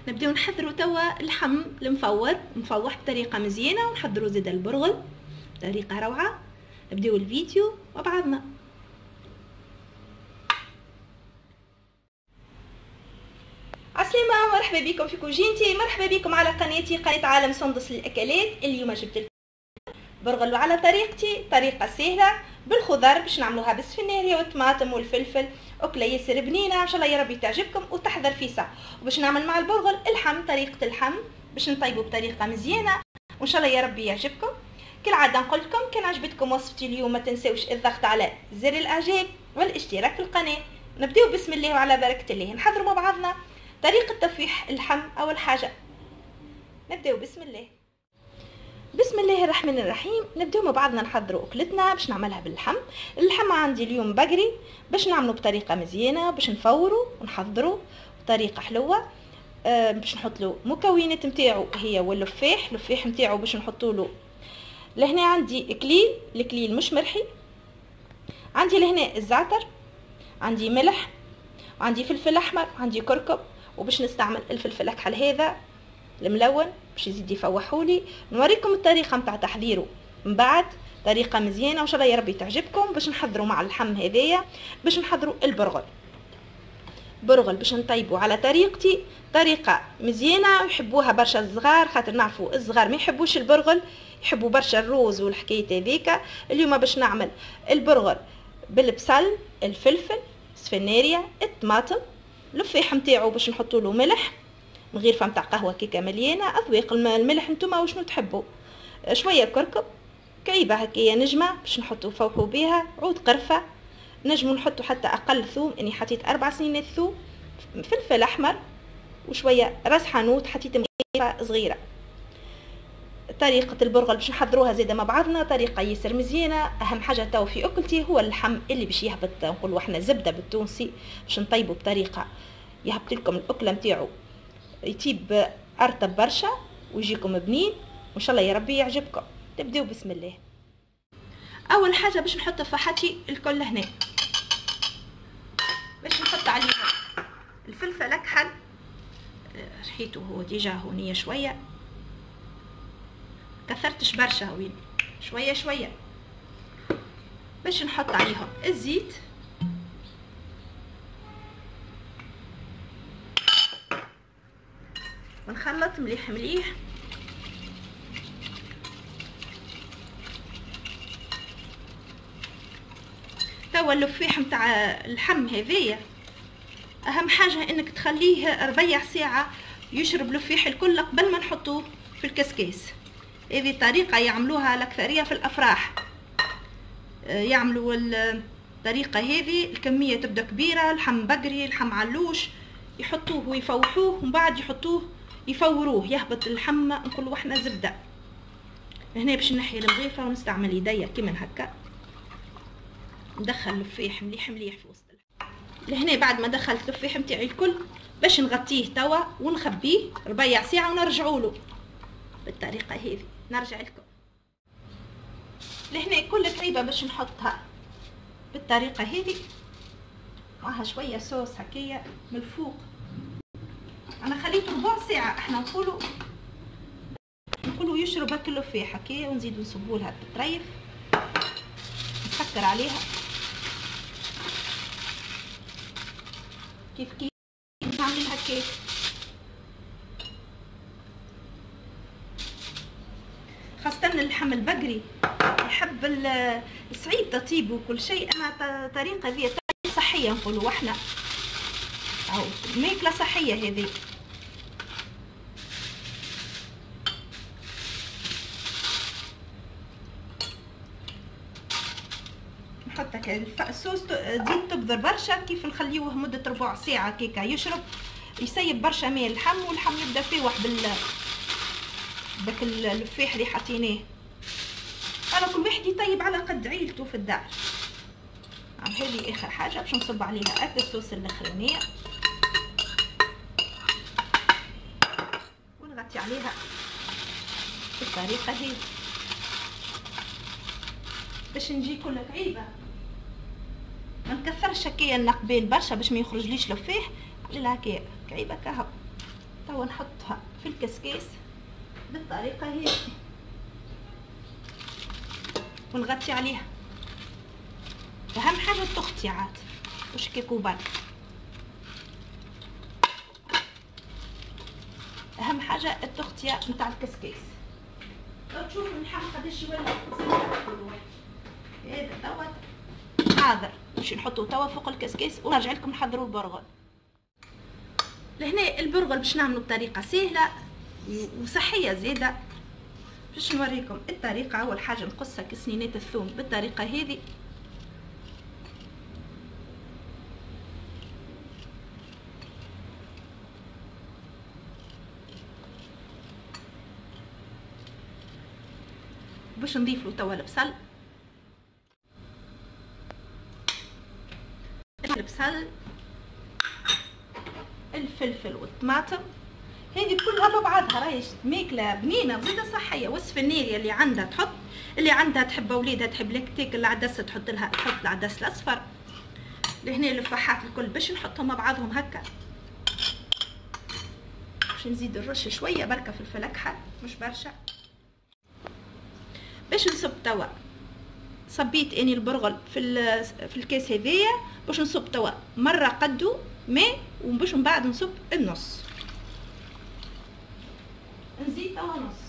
نبداو نحضروا توا اللحم المفور مفوح بطريقه مزيانه، ونحضروا زيد البرغل بطريقه روعه. نبداو الفيديو مع بعضنا. عسلامة، مرحبا بكم في كوجينتي، مرحبا بكم على قناتي قناه عالم سندس للاكلات. اليوم جبت لكم برغل على طريقتي، طريقه سهله بالخضر باش نعملوها بالسفناريا والطماطم والفلفل، اكله ياسر بنينه ان شاء الله يا ربي تعجبكم وتحضر فيسا. وباش نعمل مع البرغل اللحم، طريقه اللحم باش نطيبه بطريقه مزيانه وان شاء الله يا ربي يعجبكم. كالعاده نقول لكم كان عجبتكم وصفتي اليوم ما تنساوش الضغط على زر الاعجاب والاشتراك في القناه. نبداو بسم الله وعلى بركه الله، نحضروا مع بعضنا طريقه تفويح اللحم. اول حاجه نبداو بسم الله. بسم الله الرحمن الرحيم. نبداو مع بعضنا نحضروا اكلتنا باش نعملها باللحم. اللحم عندي اليوم بقري باش نعملوا بطريقه مزيانه، باش نفوروا ونحضروا بطريقه حلوه. باش نحط له مكونات نتاعو هي واللفاح، اللفاح نتاعو باش نحطوا له لهنا عندي كليل، الكليل مش مرحي، عندي لهنا الزعتر، عندي ملح، عندي فلفل احمر، عندي كركم، وباش نستعمل الفلفل الاكحل هذا الملون باش يزيد يفوحولي. نوريكم الطريقه نتاع تحضيره من بعد، طريقه مزيانه وان شاء الله يا ربي تعجبكم. باش نحضروا مع اللحم هذايا باش نحضروا البرغل باش نطيبوا على طريقتي، طريقه مزيانه يحبوها برشا الصغار، خاطر نعرفوا الصغار ما يحبوش البرغل، يحبوا برشا الروز والحكايه هذيك. اليوم باش نعمل البرغل بالبصل، الفلفل، سفناريا، الطماطم، اللفاح نتاعو باش نحطوا له ملح، مغيرفه نتاع قهوه كيكه مليانه، اذواق الملح نتوما وشنو تحبوا، شويه كركم، كعيبه هكايا نجمه باش نحطوا فوقوا بها، عود قرفه، نجموا نحطوا حتى اقل ثوم، اني حطيت 4 سنين ثوم، فلفل احمر وشويه راس حانوت حطيت مغيرفه صغيره. طريقه البرغل باش نحضروها زاده مع بعضنا، طريقه ياسر مزيانه. اهم حاجه تو في اكلتي هو اللحم اللي باش يهبط، نقولوا احنا زبده بالتونسي، باش نطيبوا بطريقه يهبط لكم الاكله نتاعو يطيب ارطب برشا ويجيكم بنين وان شاء الله يا ربي يعجبكم. تبداو بسم الله. اول حاجه باش نحط فحاتي الكل هنا، باش نحط عليه الفلفل اكحل، ريحته هو ديجا هونيه شويه، كثرتش برشا وين، شويه شويه. باش نحط عليهم الزيت، ونخلط مليح مليح. توا اللفاح نتاع اللحم هذايا اهم حاجه انك تخليه ربيع ساعه يشرب لفاح الكل قبل ما نحطوه في الكسكاس. هذه طريقه يعملوها الاكثريه في الافراح، يعملوا الطريقه هذه، الكميه تبدا كبيره، لحم بقري لحم علوش، يحطوه ويفوحوه ومن بعد يحطوه يفوروه يهبط اللحم، نقولوا احنا زبده. هنا باش نحي المغيفه ونستعمل يديا كيما هكا، ندخل اللفاح مليح مليح في وسط لهنا. بعد ما دخلت اللفاح نتاعي الكل باش نغطيه توا ونخبيه ربيع ساعه ونرجعوا له بالطريقه هذه. نرجع لكم لهنا كل كعيبه باش نحطها بالطريقه هذه، معها شويه صوص هكايا من الفوق. انا خليته ربع ساعه، احنا نقولوا يشرب هكا اللفاح هكايا، ونزيدوا نصبوا لها الطريف، نسكر عليها كيف نعمل هكاك. خاصة اللحم البقري يحب الصعيب تطيب وكل شيء، انا طريقة ذي صحية نقولوا احنا، او ماكلة صحية هذه. نحط الصوص تزيد تبذر برشا، كيف نخليوه مدة ربع ساعة كيكا يشرب، يسيب برشا ماء اللحم، واللحم يبدا فيوح داك اللفاح اللي حطيناه. انا كل واحد يطيب على قد عيلته في الدار. هذه اخر حاجه باش نصب عليها الصوص الاخرانيه، ونغطي عليها بالطريقه هذه باش نجي كل كعيبه. ما نكثرش هكايا النقبين برشا باش ما يخرجليش لفاح، على هكايا كعيبه كهو. توا نحطها في الكسكيس بالطريقه هذه ونغطي عليها. اهم حاجه التغطيه عاد واش كيكو برك، اهم حاجه التغطيه نتاع الكسكيس. تشوفوا اللحم قداش يولي هذا توا حاضر باش نحطوه توا فوق الكسكيس ونرجع لكم نحضروا البرغل. لهنا البرغل باش نعملوا بطريقه سهله وصحيه زاده. باش نوريكم الطريقه. اول حاجه نقص كسنينات الثوم بالطريقه هذه، باش نضيف له توا البصل، الفلفل والطماطم. هذه كلها ببعضها راهي ماكله بنينه وزاده صحيه. وصف الناريه اللي عندها تحط، اللي عندها تحب اولادها تحب لك تاكل العدس تحط العدس الاصفر. لهنا الفاحات الكل باش نحطهم مع بعضهم هكا. باش نزيد الرش شويه بركه فلفل اكحل مش برشا. باش نصب توا صبيت اني البرغل في الكاس هذايا. باش نصب توا مره قدو ماء وباش من بعد نصب النص. نزيد توا نص.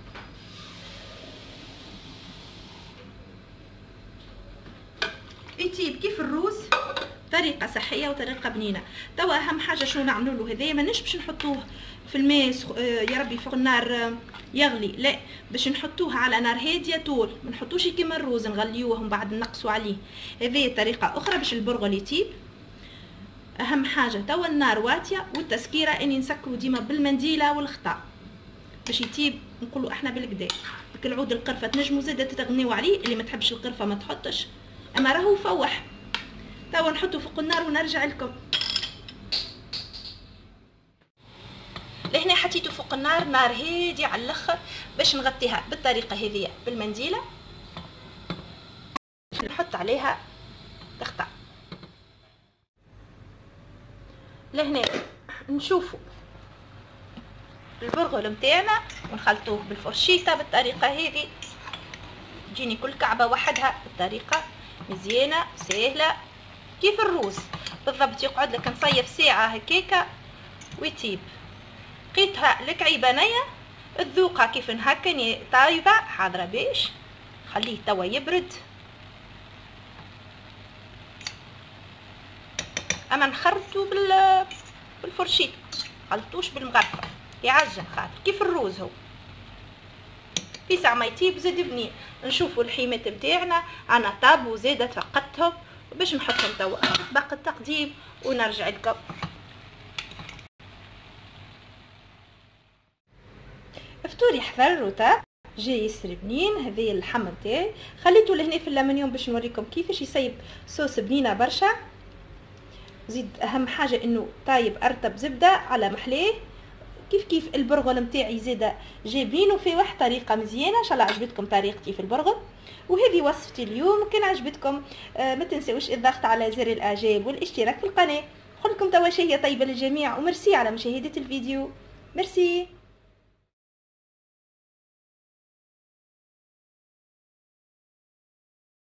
يطيب كيف الروز، طريقه صحيه وطريقه بنينه. توا اهم حاجه شنو نعملوا له هذايا، مانيش باش نحطوه في الماء يا ربي فوق النار يغلي، لا باش نحطوه على نار هاديه طول، ما نحطوش كيما الروز نغليوه ومن بعد نقصوا عليه. هذه طريقه اخرى باش البرغل يطيب. اهم حاجه توا النار واطيه والتسكيره اني نسكروا ديما بالمنديله والخطا باش يطيب. نقولوا احنا بالكدا. العود القرفه تنجموا زاده تغنيو عليه، اللي ما تحبش القرفه ما تحطش، اما راهو فوح. توا نحطو فوق النار ونرجع لكم. لهنا حطيته فوق النار، نار هادي على الاخر باش نغطيها بالطريقه هذه بالمنديله. نحط عليها تخطع. لهنا نشوفوا البرغل متاعنا ونخلطوه بالفرشيطه بالطريقه هذه. تجيني كل كعبه وحدها بالطريقه مزيانه سهله كيف الروز بالضبط. يقعد لك نصيف ساعه هكاكا ويطيب. لقيتها الكعيبانيه الذوقه كيف هكا طايبه حاضره باش خليه توا يبرد. اما نخرطو بالفرشيط، خلطوش بالمغرفه يعجن خاطر كيف الروز هو. في ساعه ما يطيب زاد بنين. نشوفوا الحيمات نتاعنا انا طاب وزاده فقدتهم باش نحطهم توا باقي التقديم ونرجع لكم. فطوري حضر وطاب جاي يسري بنين. هذايا اللحم نتاعي خليته لهنا في اللامنيوم باش نوريكم كيفاش يصيب صوص بنينه برشا. زيد اهم حاجه انه طايب ارطب زبده على محليه. كيف البرغل نتاعي زاده جاي بنين وفي واحد طريقه مزيانه. ان شاء الله عجبتكم طريقتي في البرغل. وهذه وصفتي اليوم. كان عجبتكم ما تنسوش الضغط على زر الاعجاب والاشتراك في القناه. نقول لكم توا شهيه طيبه للجميع وميرسي على مشاهده الفيديو. ميرسي.